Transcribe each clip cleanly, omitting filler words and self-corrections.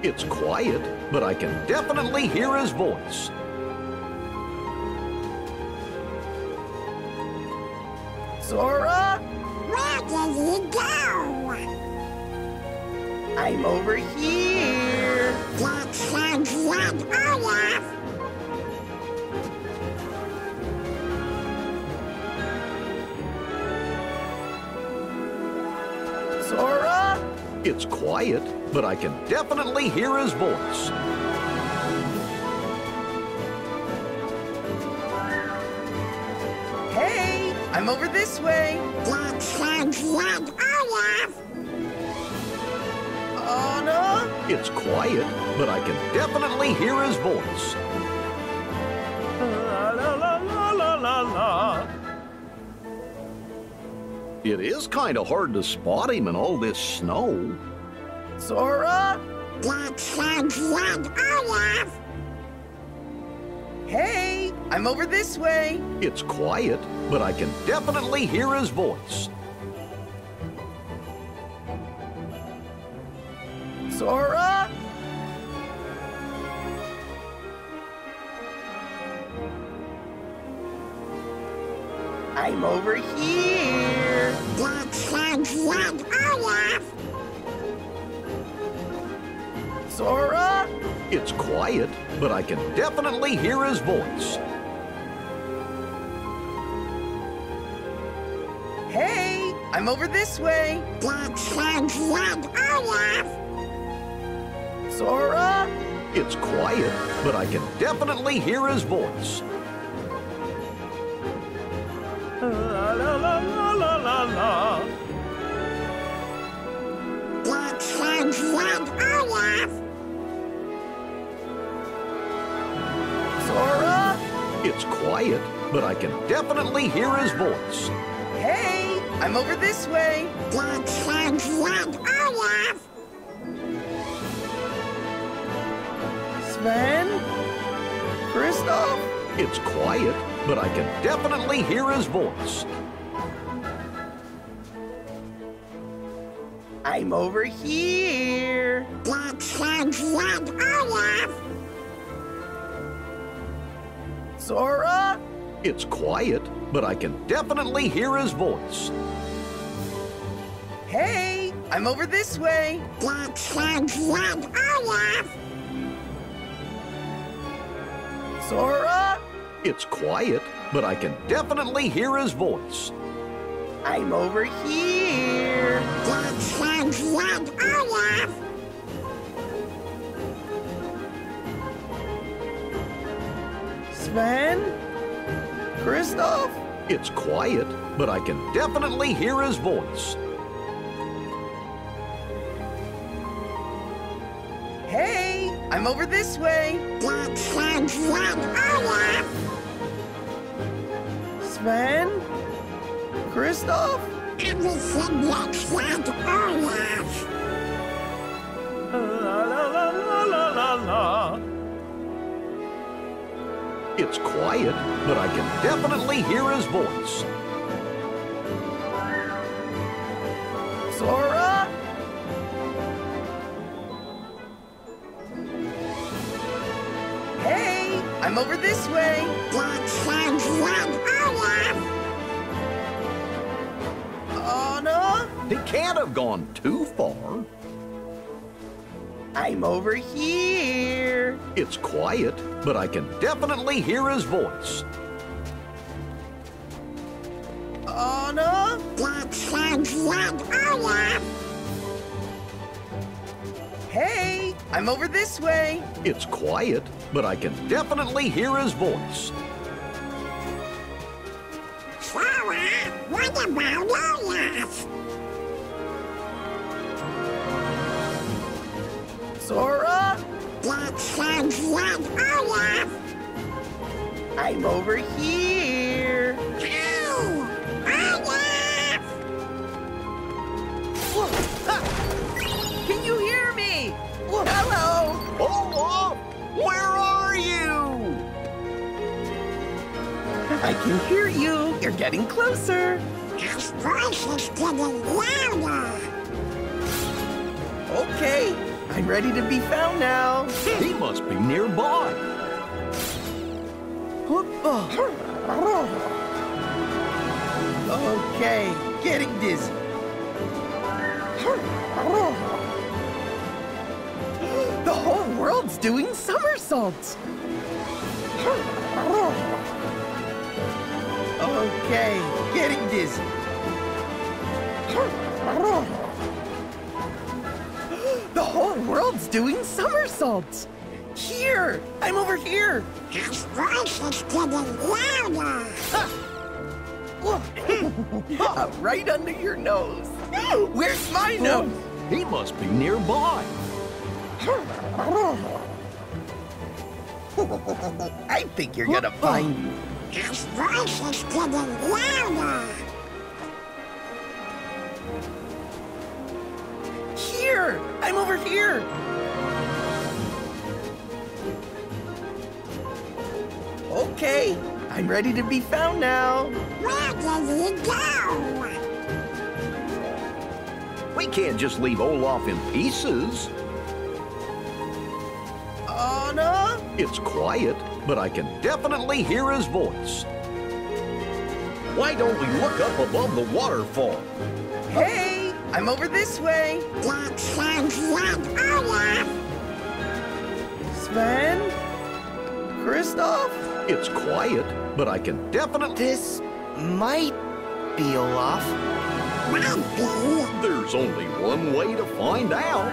It's quiet, but I can definitely hear his voice. Sora? Where did he go? I'm over here. That sounds like Olaf. Sora? It's quiet, but I can definitely hear his voice. Hey, I'm over this way. That sounds like Olaf. Anna? It's quiet, but I can definitely hear his voice. La la la la la la la. It is kind of hard to spot him in all this snow. Sora? That sounds like Olaf. Hey, I'm over this way. It's quiet, but I can definitely hear his voice. Sora? I'm over here. That sounds like Olaf. Sora? It's quiet, but I can definitely hear his voice. Hey, I'm over this way. That sounds like Olaf. Sora? It's quiet, but I can definitely hear his voice. La la la la la la la. That sounds like Olaf. Sora? It's quiet, but I can definitely hear his voice. Hey, I'm over this way. That sounds like Olaf. Sven? Kristoff? It's quiet, but I can definitely hear his voice. I'm over here. That sounds like Olaf. Sora? It's quiet, but I can definitely hear his voice. Hey, I'm over this way. That sounds like Olaf. Sora? It's quiet, but I can definitely hear his voice. I'm over here. That sounds like Olaf. Sven? Kristoff? It's quiet, but I can definitely hear his voice. Hey, I'm over this way. That sounds like Olaf. Sven? Kristoff? Everything looks like Olaf. La la la la la la la. It's quiet, but I can definitely hear his voice. Sora? Hey, I'm over this way. That sounds like Olaf. Anna? He can't have gone too far. I'm over here. It's quiet, but I can definitely hear his voice. Anna? That sounds like Olaf. Hey, I'm over this way. It's quiet, but I can definitely hear his voice. Sora, what about Olaf? Sora? That sounds like Olaf. I'm over here. Ow! Olaf! Can you hear me? Hello? Olaf, where are you? I can hear you. You're getting closer. His voice is getting louder. Okay, I'm ready to be found now. He must be nearby. Okay, getting dizzy. The whole world's doing somersaults. Okay, getting dizzy. The whole world's doing somersaults. Here, I'm over here. His voice is getting louder. Right under your nose. Where's my nose? He must be nearby. I think you're gonna find me. His voice is getting louder. Here, I'm over here. Okay, I'm ready to be found now. Where did he go? We can't just leave Olaf in pieces. Anna? It's quiet, but I can definitely hear his voice. Why don't we look up above the waterfall? Hey, I'm over this way. That sounds like Olaf. Sven? Kristoff? It's quiet, but I can definitely... This might be Olaf. Might be. There's only one way to find out.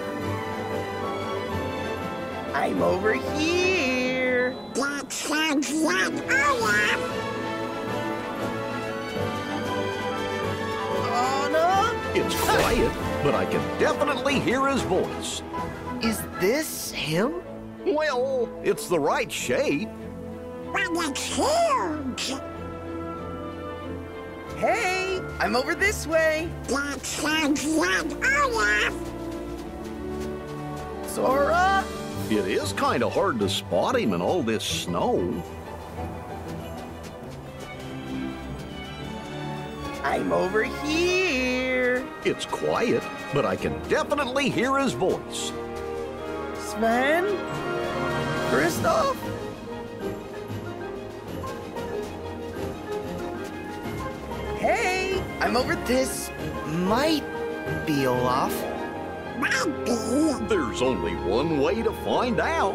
I'm over here. That sounds like Olaf. Anna? It's quiet, but I can definitely hear his voice. Is this him? Well, it's the right shape. But it's huge. Hey, I'm over this way. That sounds like Olaf. Sora? It is kind of hard to spot him in all this snow. I'm over here. It's quiet, but I can definitely hear his voice. Sven? Kristoff? Hey, I'm over This might be Olaf. Might be. There's only one way to find out.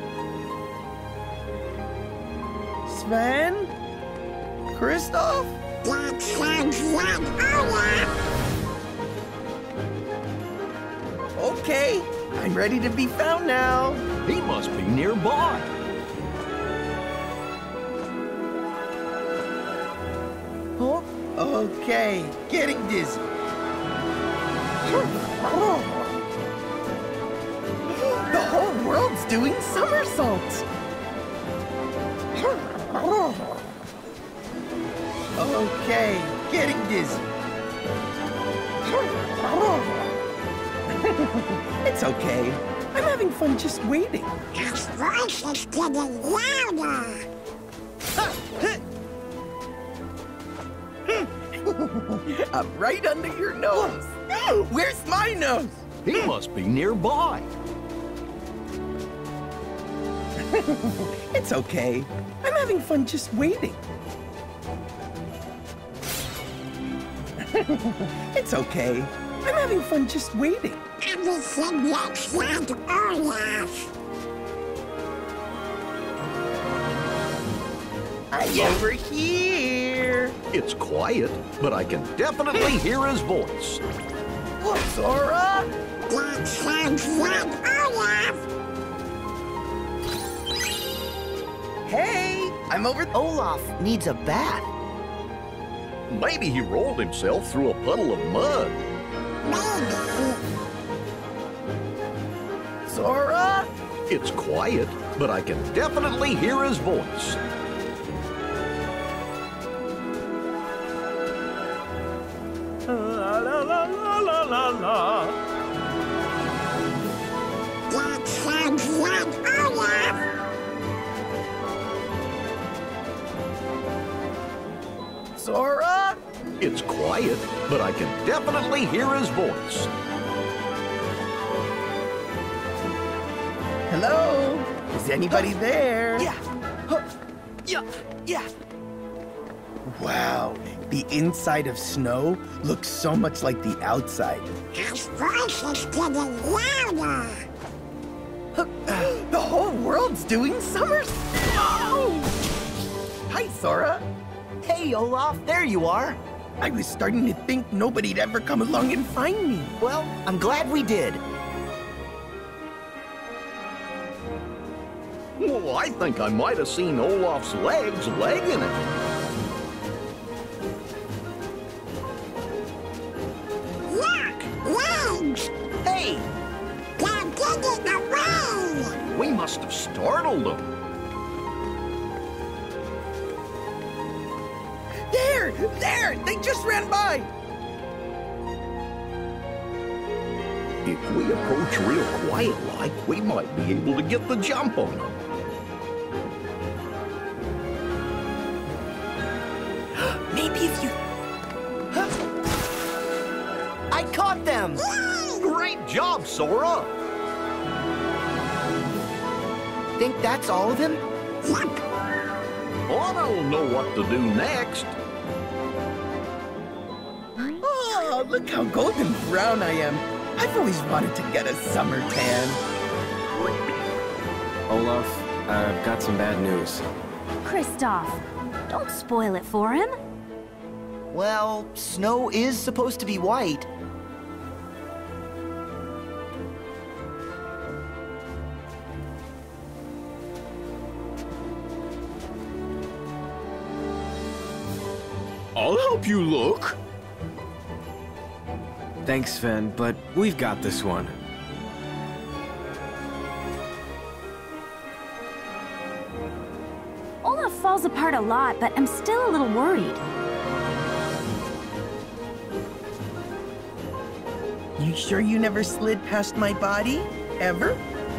Sven? Kristoff? That sounds like Olaf. Okay, I'm ready to be found now. He must be nearby. Oh, okay, getting dizzy. The whole world's doing somersaults. Okay, getting dizzy. It's okay. I'm having fun just waiting. His voice is getting louder. I'm right under your nose. Where's my nose? He must be nearby. It's okay. I'm having fun just waiting. It's okay. I'm having fun just waiting. Everything looks like Olaf. I'm over here. It's quiet, but I can definitely hear his voice. Sora? That sounds like Olaf. Hey, I'm over. Olaf needs a bath. Maybe he rolled himself through a puddle of mud. Maybe. Sora? It's quiet, but I can definitely hear his voice. La la la la la la la. That sounds like Olaf. Sora? It's quiet, but I can definitely hear his voice. Hello? Is anybody there? Yeah. Huh. Yeah. Yeah. Wow, the inside of Snow looks so much like the outside. His voice is getting louder. The whole world's doing summer. Oh! Hi, Sora. Hey, Olaf, there you are. I was starting to think nobody'd ever come along and find me. Well, I'm glad we did. Well, I think I might have seen Olaf's legs legging it. Look, legs. Hey, They're getting away. We must have startled them. There! They just ran by! If we approach real quiet like, we might be able to get the jump on them. Maybe if you... I caught them. Great job, Sora! Think that's all of him? Anna will know what to do next. Oh, look how golden brown I am. I've always wanted to get a summer tan. Olaf, I've got some bad news. Kristoff, don't spoil it for him. Well, Snow is supposed to be white. I'll help you look. Thanks, Sven, but we've got this one. Olaf falls apart a lot, but I'm still a little worried. You sure you never slid past my body? Ever?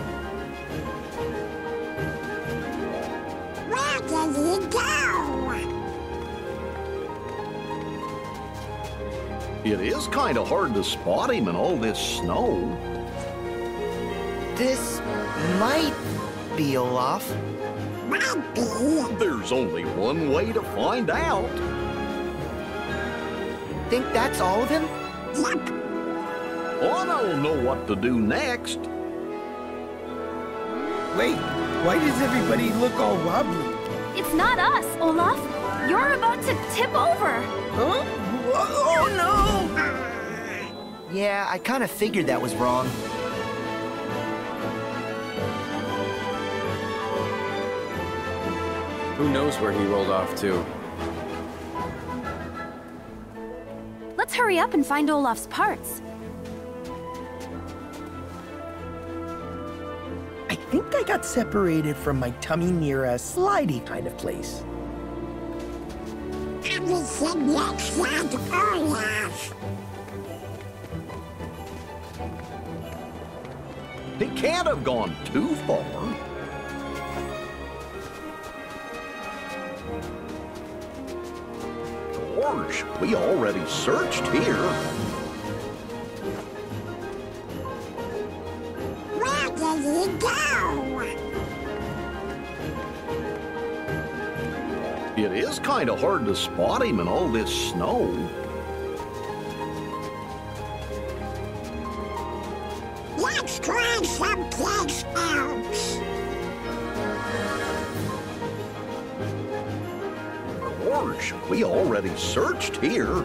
Where did he go? It is kind of hard to spot him in all this snow. This might be Olaf. Might be. There's only one way to find out. Think that's all of him? Yep. Anna will know what to do next. Wait, why does everybody look all wobbly? It's not us, Olaf. You're about to tip over. Huh? Oh no! Yeah, I kind of figured that was wrong. Who knows where he rolled off to? Let's hurry up and find Olaf's parts. I think I got separated from my tummy near a slidey kind of place. Everything looks like Olaf. He can't have gone too far. Gosh, we already searched here. Where did he go? It is kind of hard to spot him in all this snow. Let's try someplace else. Gosh, we already searched here.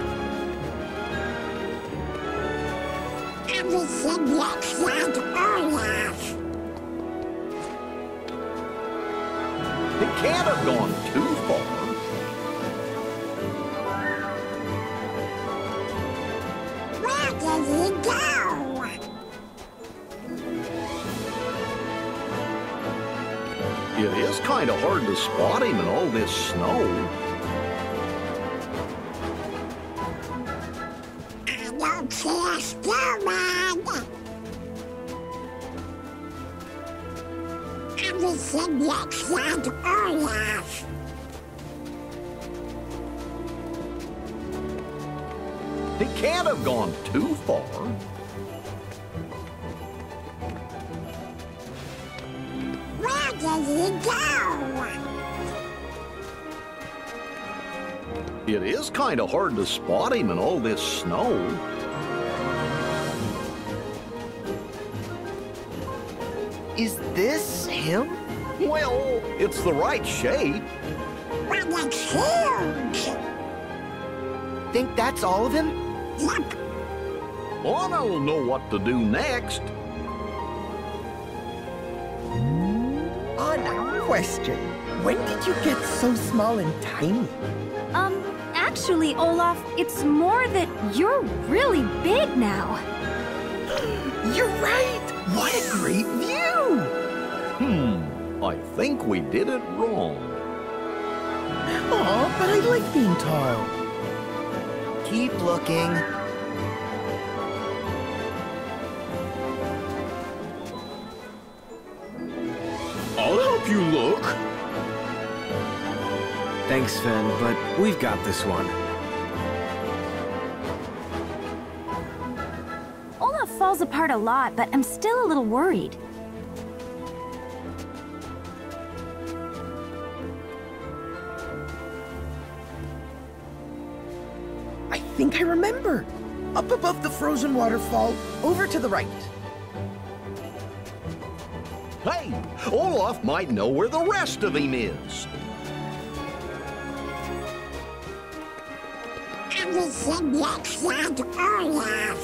Everything looks like Olaf. He can't have gone too far. Where did he go? It is kind of hard to spot him in all this snow. I don't see a snowman. Everything looks like Olaf. He can't have gone too far. you go? It is kind of hard to spot him in all this snow. Is this him? Well, it's the right shape. But it's huge. Think that's all of him? Yep. Ana'll know what to do next. Anna, question. When did you get so small and tiny? Actually, Olaf, it's more that you're really big now. You're right! What a great view! I think we did it wrong. Aw, but I like being tall. Keep looking. I'll help you look. Thanks, Sven, but we've got this one. Olaf falls apart a lot, but I'm still a little worried. I think I remember. Up above the frozen waterfall, over to the right. Hey, Olaf might know where the rest of him is. Everything looks like Olaf.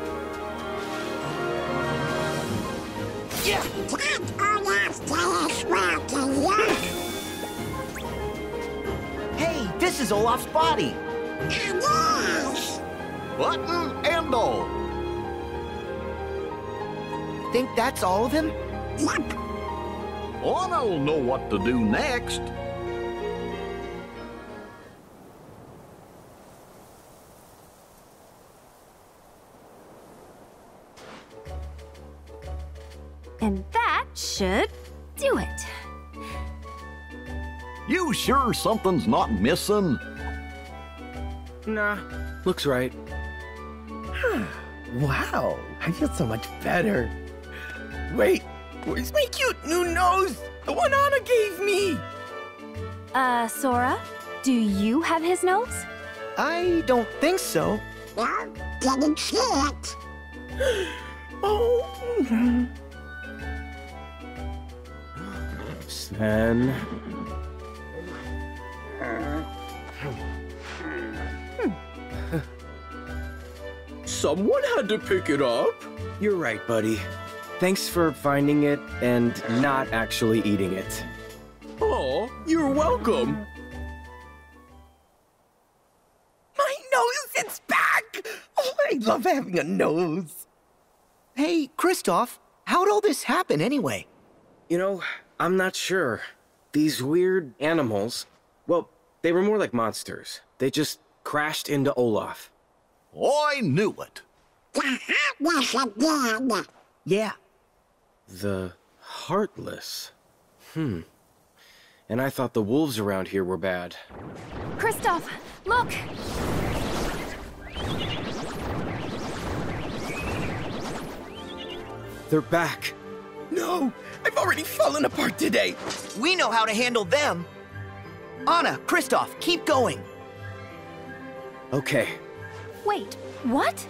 Yeah! Can't Olaf tell us where to look? Hey, this is Olaf's body. Yes. Button and all. Think that's all of him? Yep. Ana'll know what to do next. And that should do it. You sure something's not missing? Nah, looks right. Wow, I feel so much better. Wait, where's my cute new nose? The one Anna gave me! Sora, do you have his nose? I don't think so. No, didn't see it. Oh, Sven. Someone had to pick it up. You're right, buddy. Thanks for finding it and not actually eating it. Oh, you're welcome. my nose, it's back! Oh, I love having a nose. Hey, Kristoff, how'd all this happen anyway? You know, I'm not sure. These weird animals, well, they were more like monsters. They just crashed into Olaf. I knew it. The Heartless again. Yeah. The Heartless. And I thought the wolves around here were bad. Kristoff, look! They're back. No, I've already fallen apart today. We know how to handle them. Anna, Kristoff, keep going. Okay. Wait, what?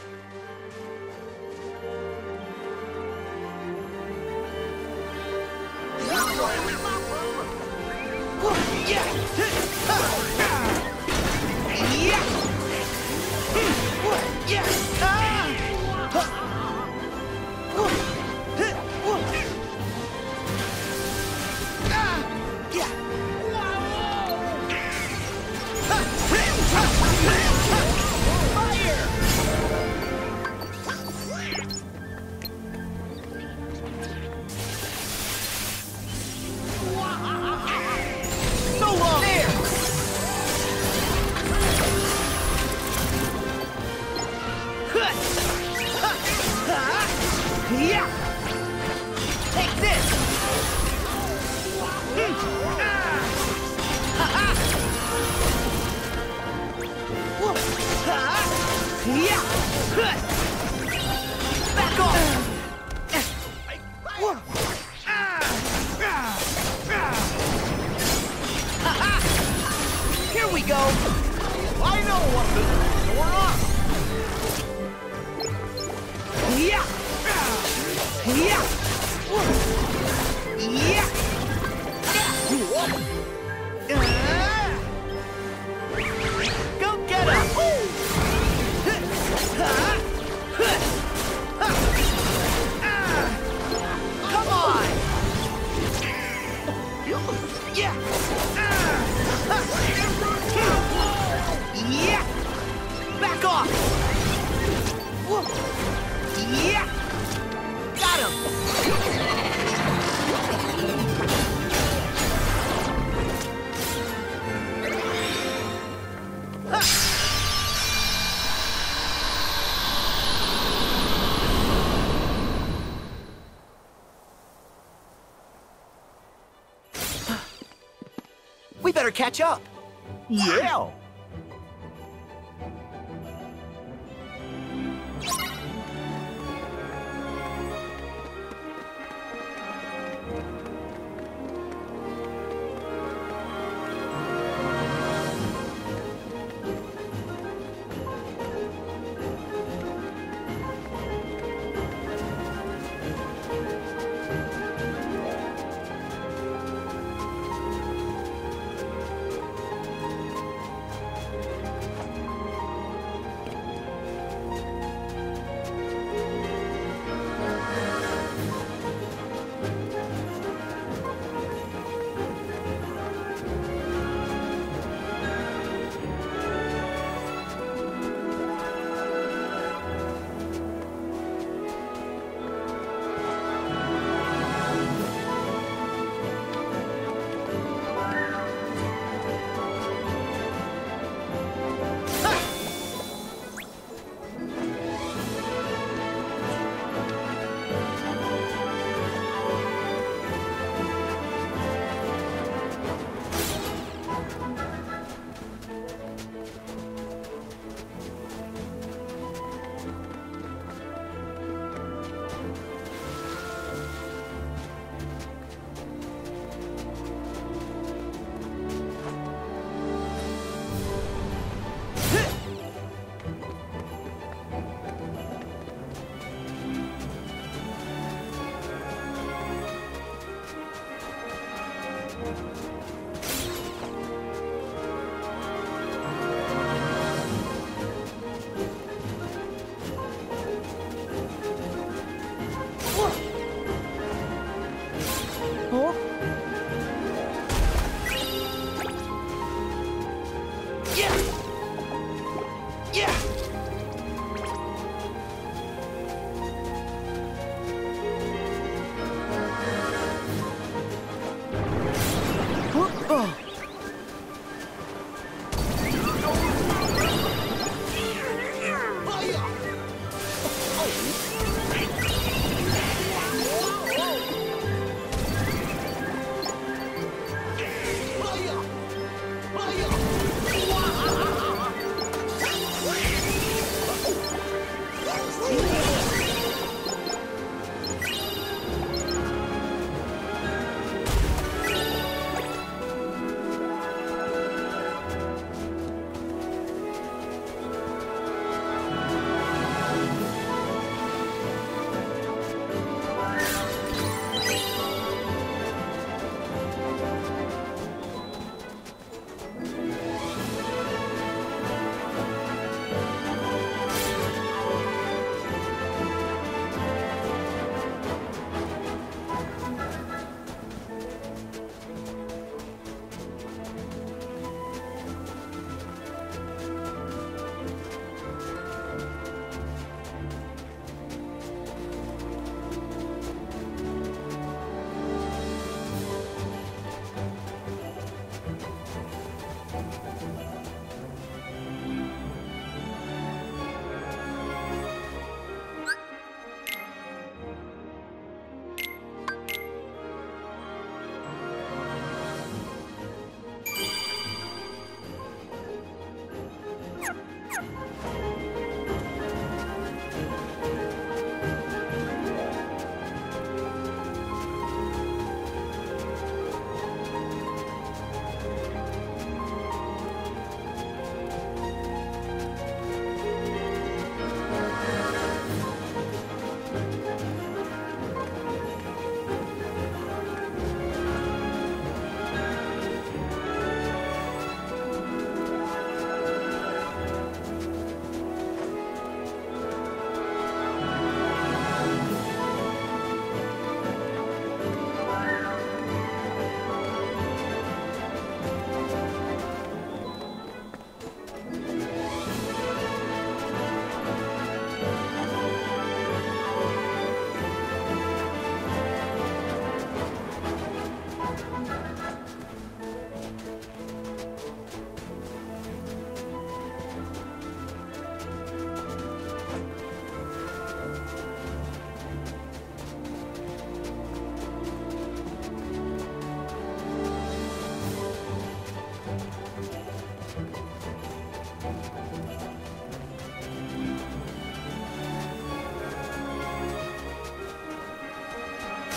Take this! Back off! Yeah! Yeah! Go get him! Come on! Yeah! Yeah! Back off! Yeah! Got him! We better catch up. Yeah!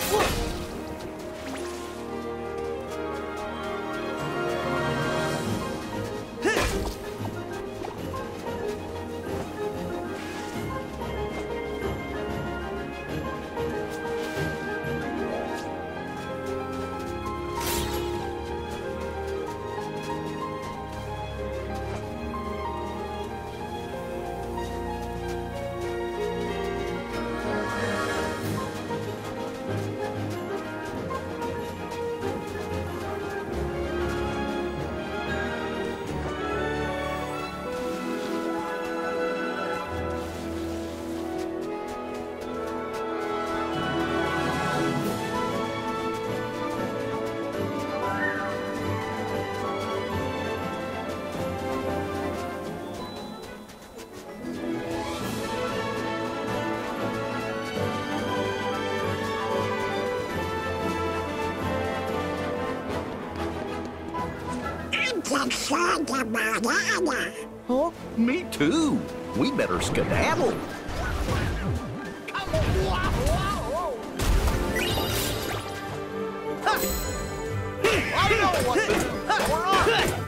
I'm just sure the banana. Huh? Me too. We better skedaddle. I know what to do. We're on.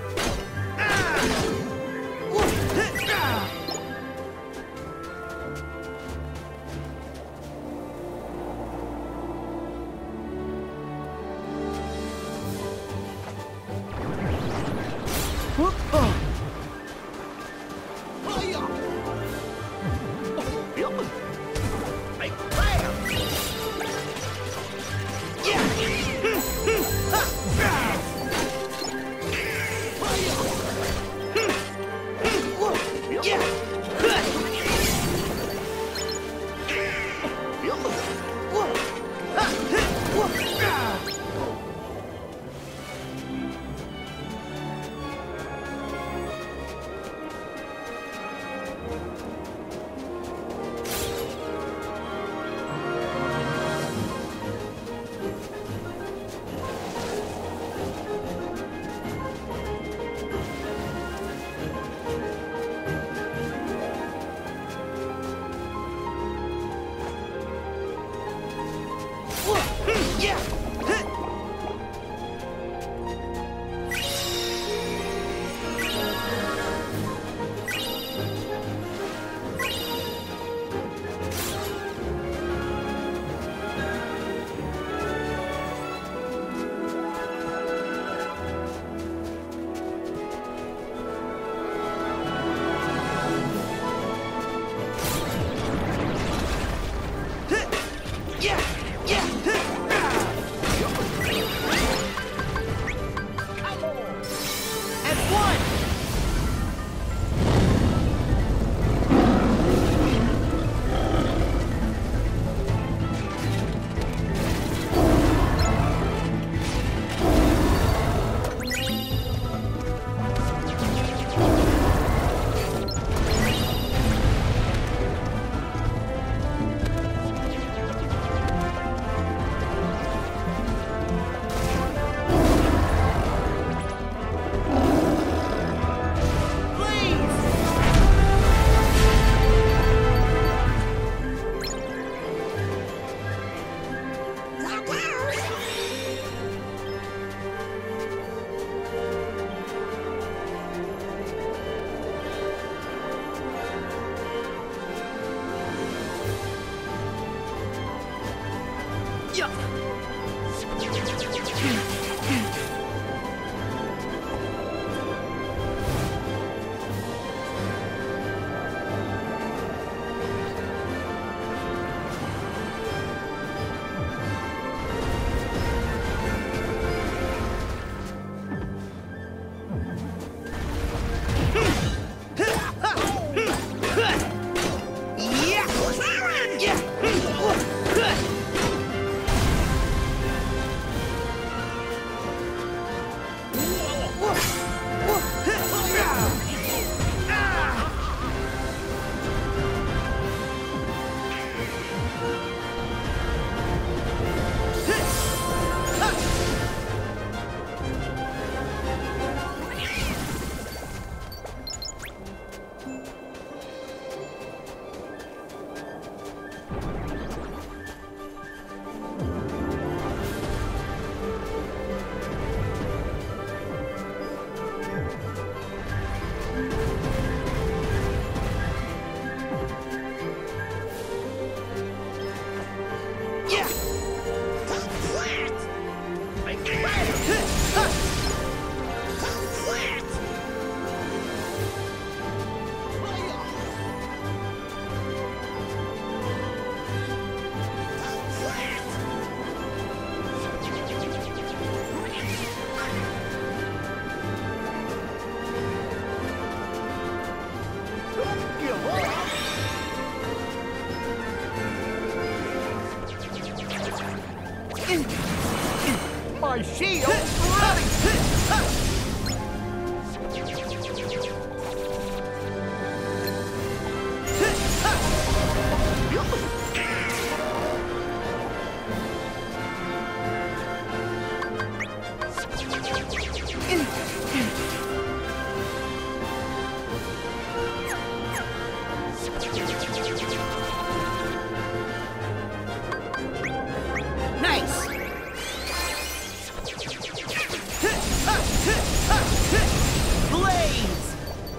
My shield's ready! Nice! Blaze!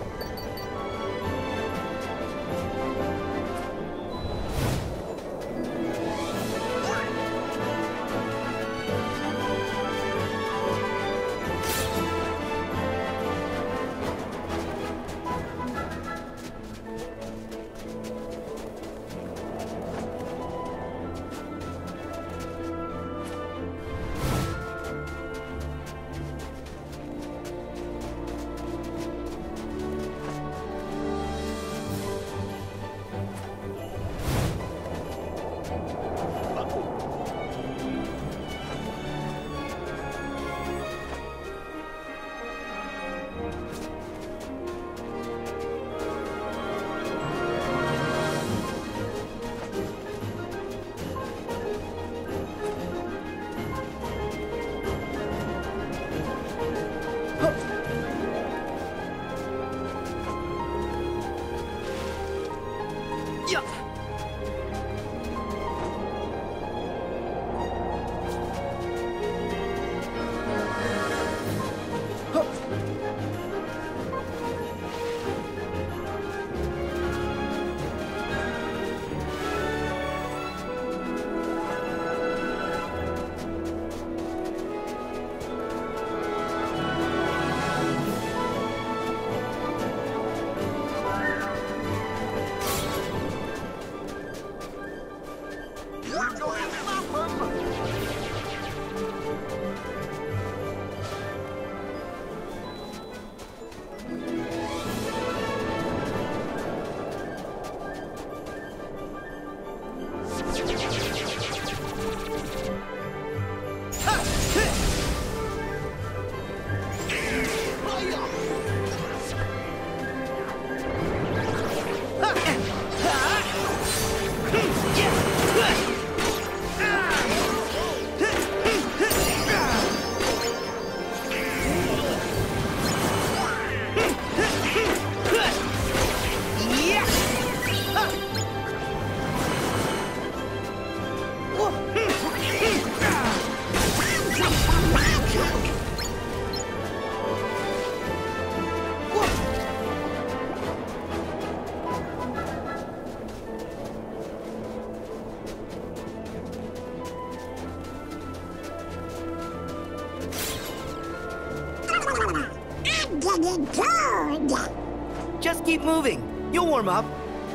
I'm getting cold. Just keep moving. You'll warm up.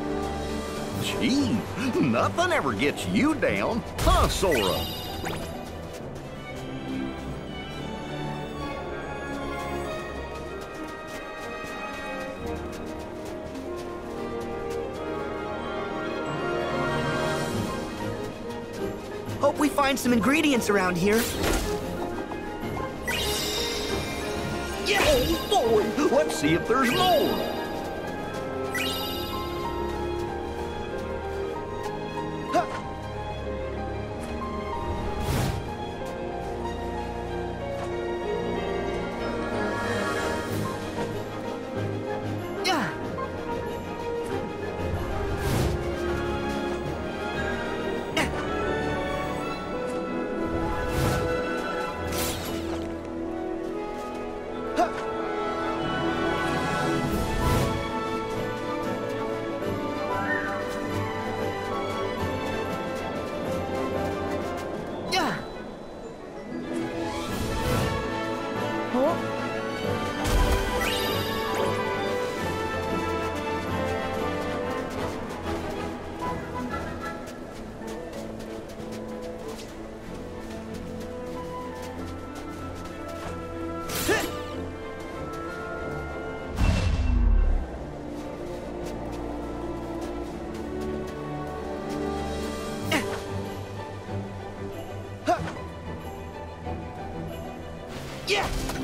Gee, nothing ever gets you down, huh, Sora? Hope we find some ingredients around here. Yeah, oh boy, let's see if there's more. Yeah!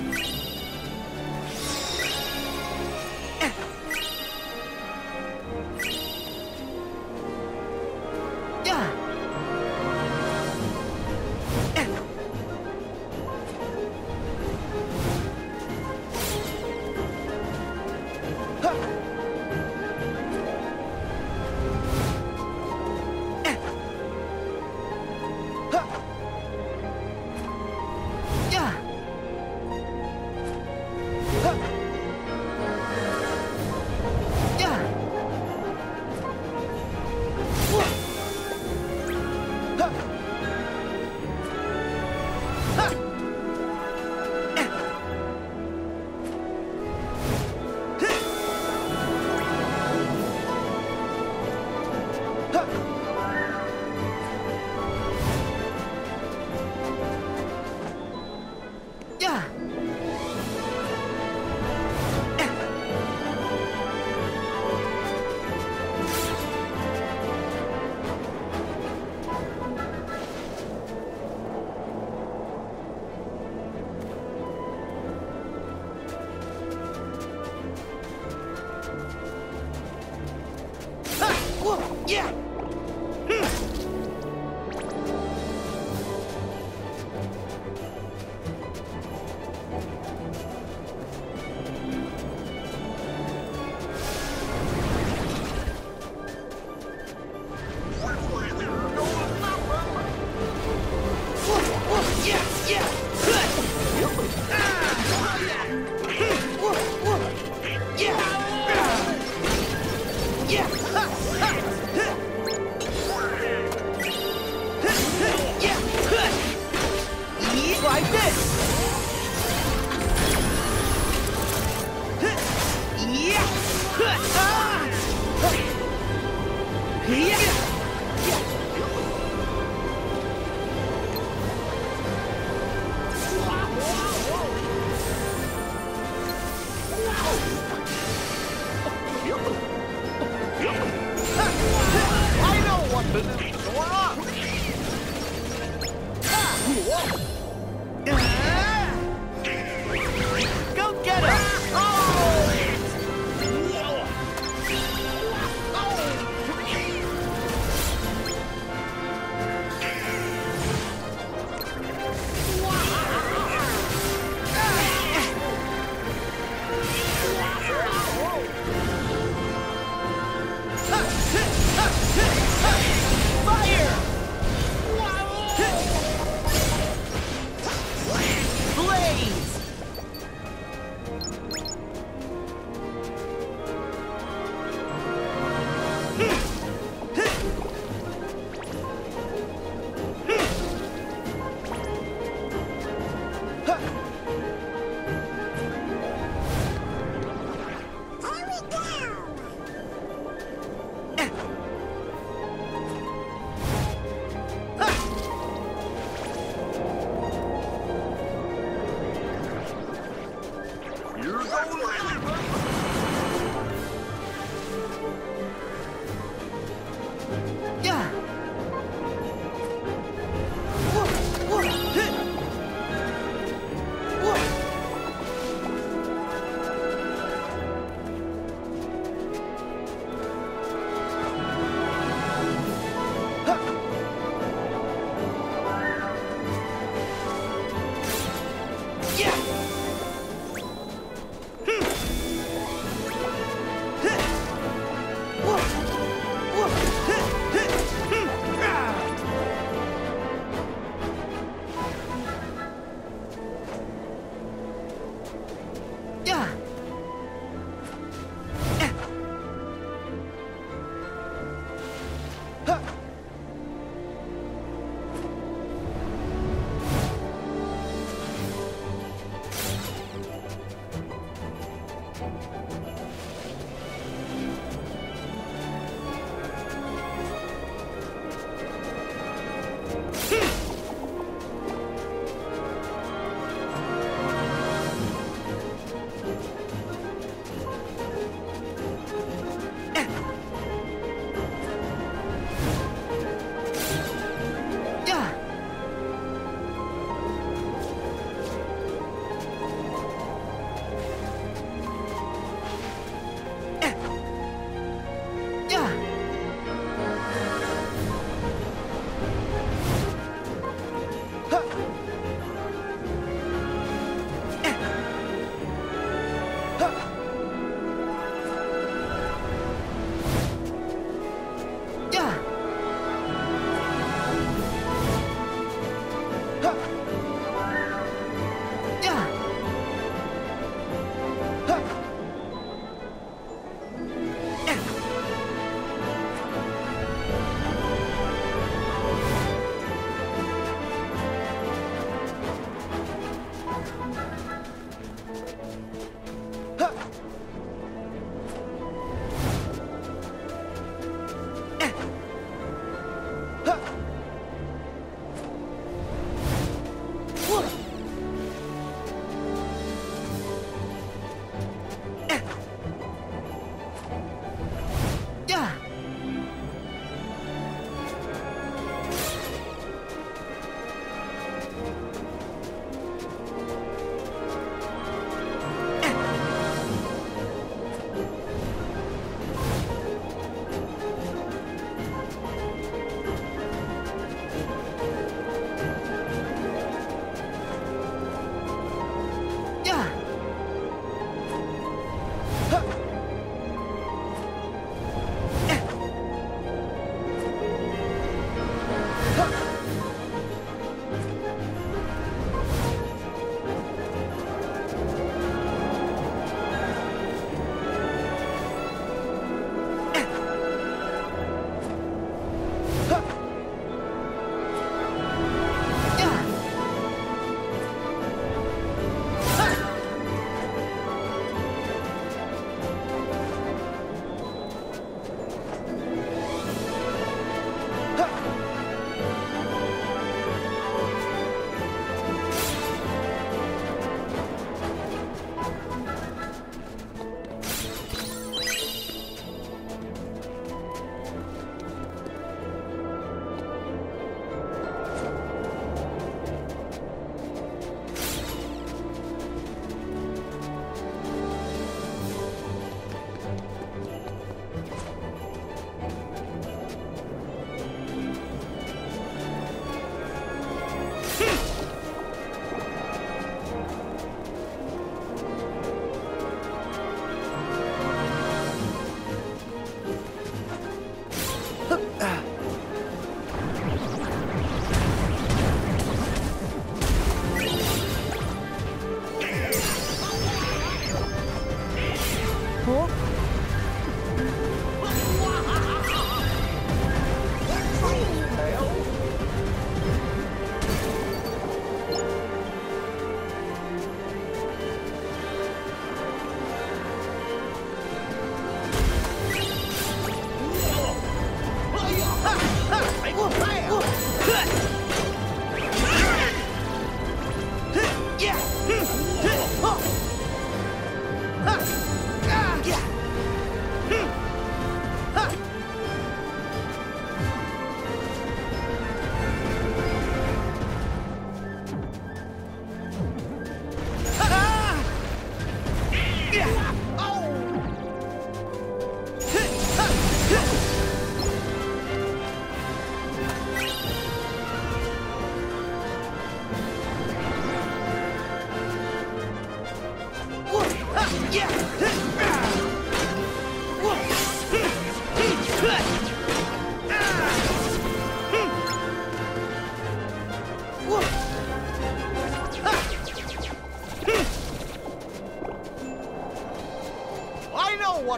Yeah! Like this! Yeah! I know what business is going on. Go get him! Fire! Blaze! Here we go. Yeah! Yeah!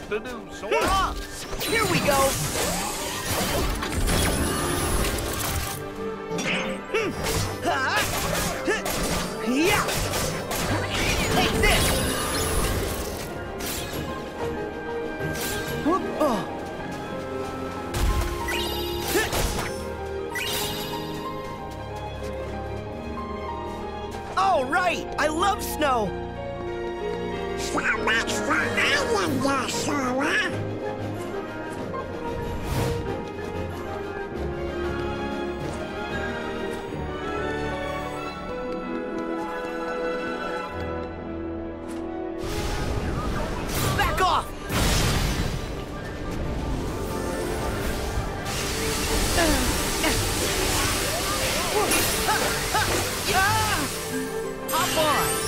to do, Sora. Here we go. Yeah. Take this. Whoop, oh. All right, I love snow. So much for island there, Sora. Back off. Hop on.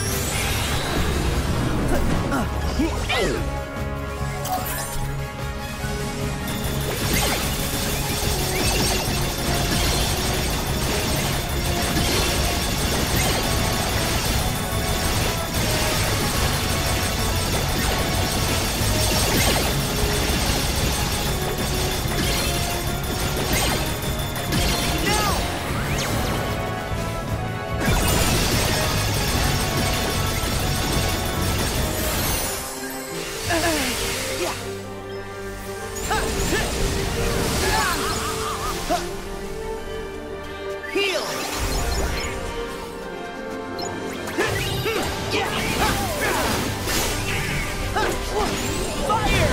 Heal! Fire!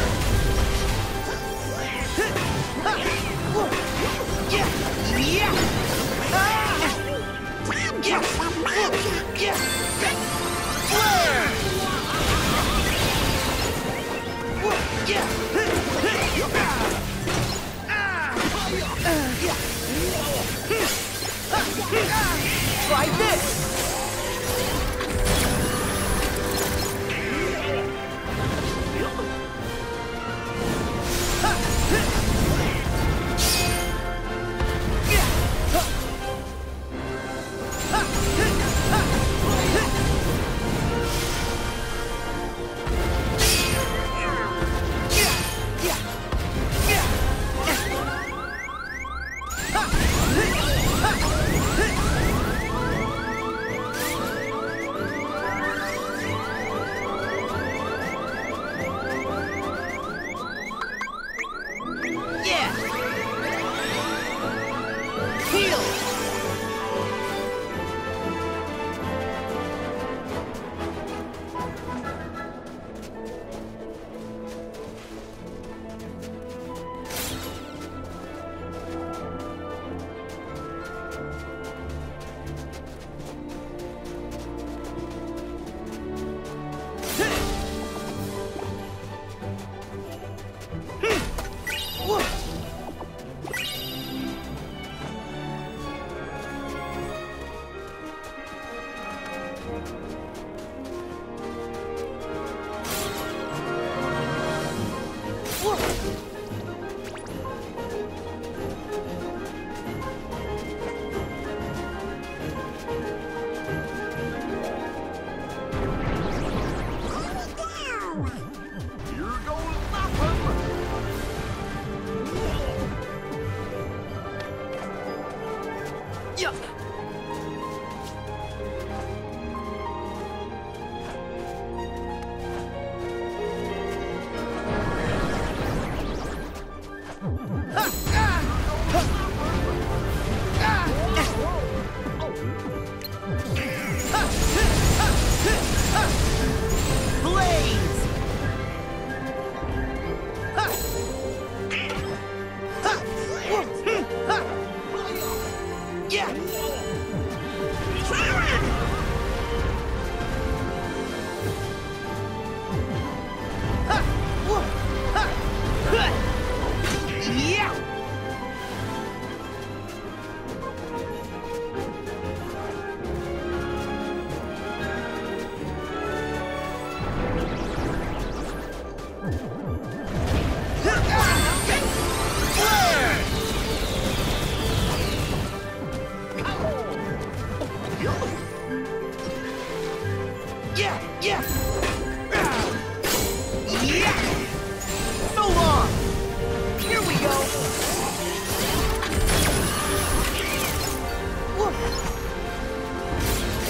Try this!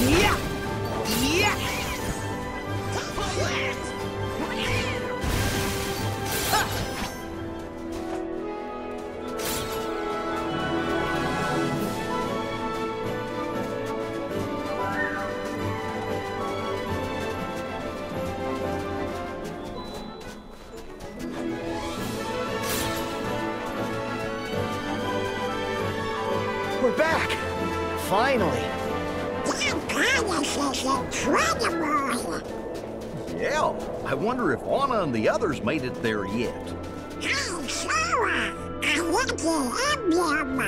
Yeah! Yeah! We're back! Finally! That goddess is incredible. Yeah, I wonder if Anna and the others made it there yet. Hey, Sora, I want the emblem.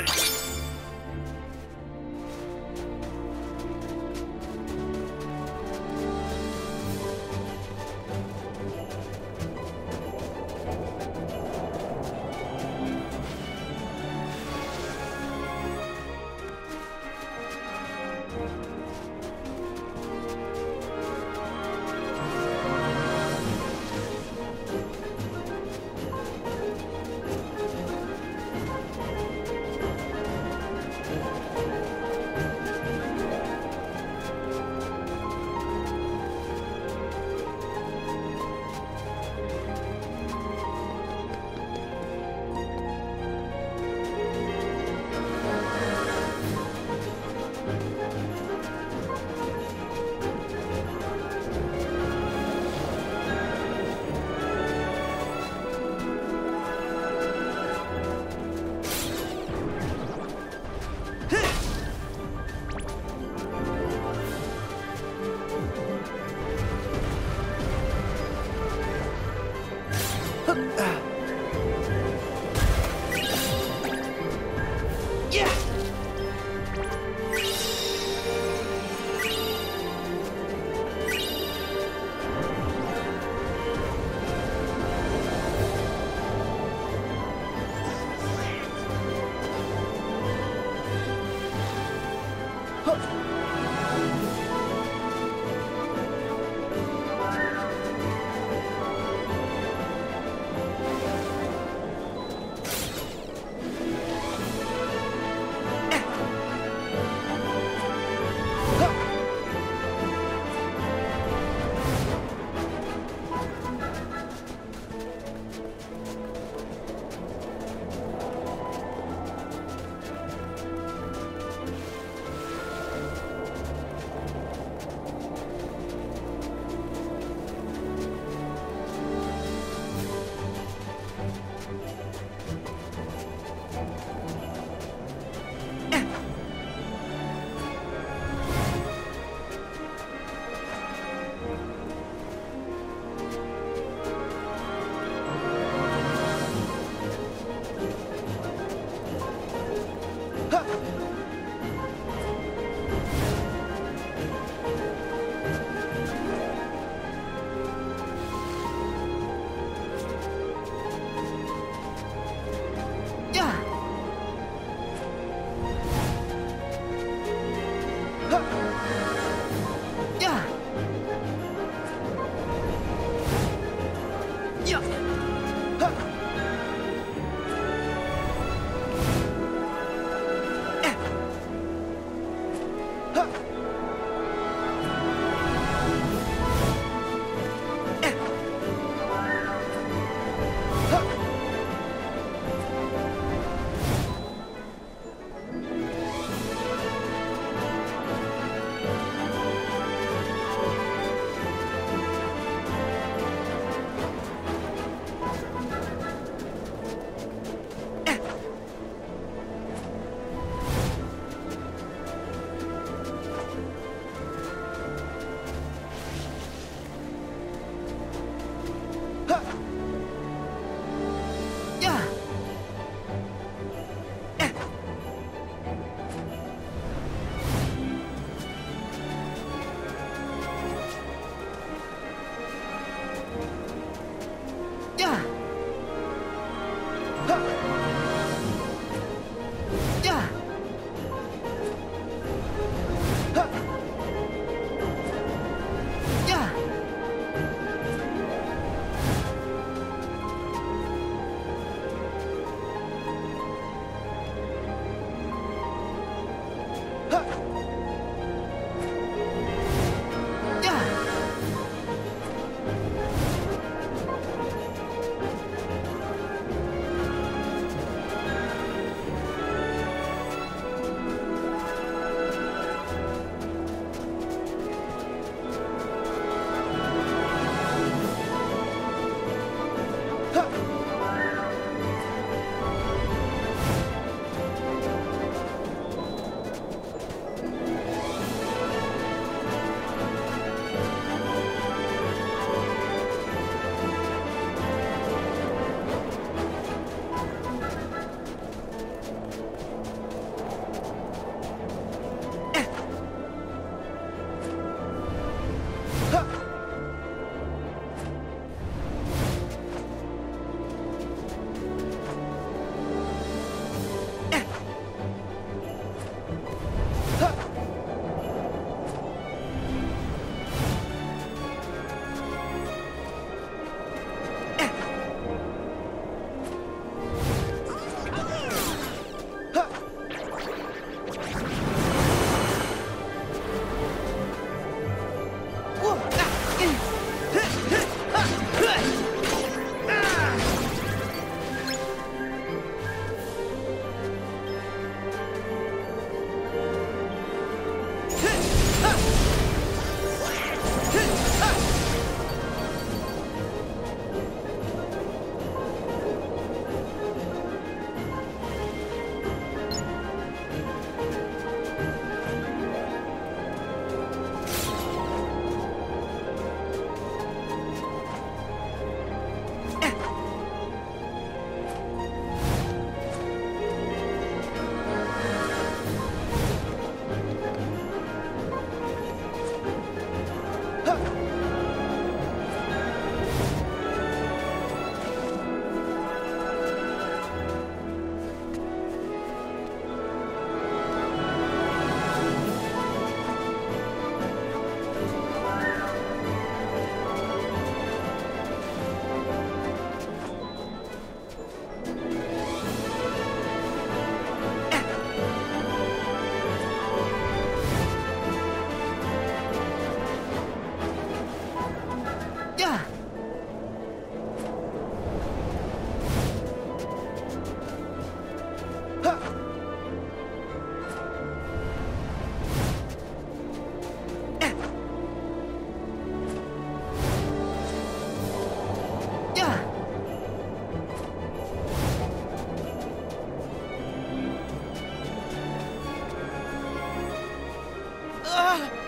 Ah!